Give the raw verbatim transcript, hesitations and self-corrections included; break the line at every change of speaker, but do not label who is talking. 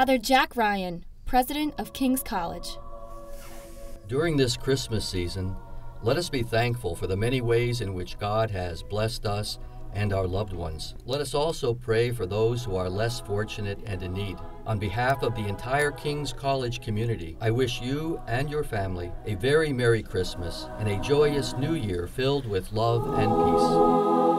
Father Jack Ryan, President of King's College.
During this Christmas season, let us be thankful for the many ways in which God has blessed us and our loved ones. Let us also pray for those who are less fortunate and in need. On behalf of the entire King's College community, I wish you and your family a very Merry Christmas and a joyous New Year filled with love and peace.